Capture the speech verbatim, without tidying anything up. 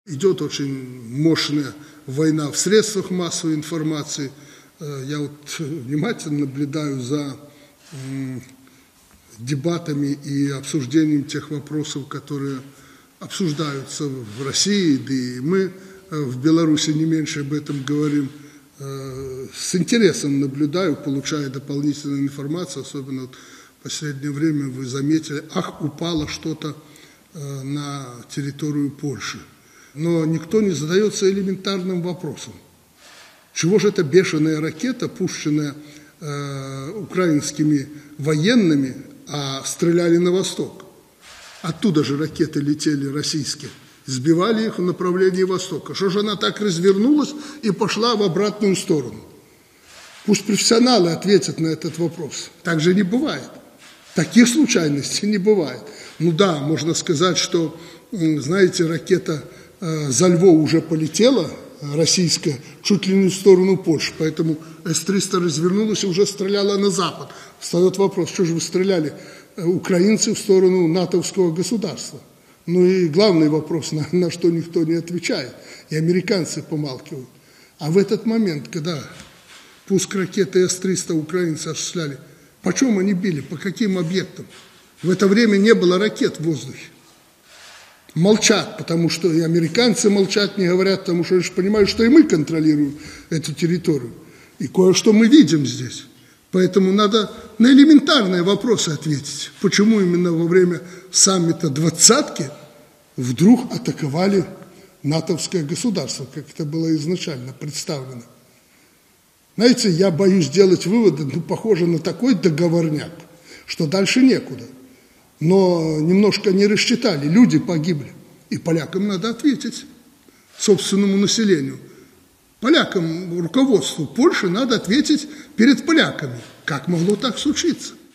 Идет очень мощная война в средствах массовой информации. Я вот внимательно наблюдаю за дебатами и обсуждением тех вопросов, которые обсуждаются в России, да и мы в Беларуси не меньше об этом говорим. С интересом наблюдаю, получая дополнительную информацию, особенно вот в последнее время вы заметили, ах, упало что-то на территорию Польши. Но никто не задается элементарным вопросом. Чего же эта бешеная ракета, пущенная э, украинскими военными, а стреляли на восток? Оттуда же ракеты летели российские, сбивали их в направлении востока. Что же она так развернулась и пошла в обратную сторону? Пусть профессионалы ответят на этот вопрос. Так же не бывает. Таких случайностей не бывает. Ну да, можно сказать, что, знаете, ракета за Львов уже полетела, российская, чуть ли не в сторону Польши, поэтому эс триста развернулась и уже стреляла на запад. Встает вопрос, что же вы стреляли, украинцы, в сторону натовского государства? Ну и главный вопрос, на, на что никто не отвечает, и американцы помалкивают. А в этот момент, когда пуск ракеты эс триста украинцы осуществляли, по чем они били, по каким объектам? В это время не было ракет в воздухе. Молчат, потому что и американцы молчат, не говорят, потому что они же понимают, что и мы контролируем эту территорию. И кое-что мы видим здесь. Поэтому надо на элементарные вопросы ответить. Почему именно во время саммита двадцатки вдруг атаковали натовское государство, как это было изначально представлено? Знаете, я боюсь делать выводы, ну, похоже на такой договорняк, что дальше некуда. Но немножко не рассчитали, люди погибли. И полякам надо ответить, собственному населению. Полякам, руководству Польши надо ответить перед поляками. Как могло так случиться?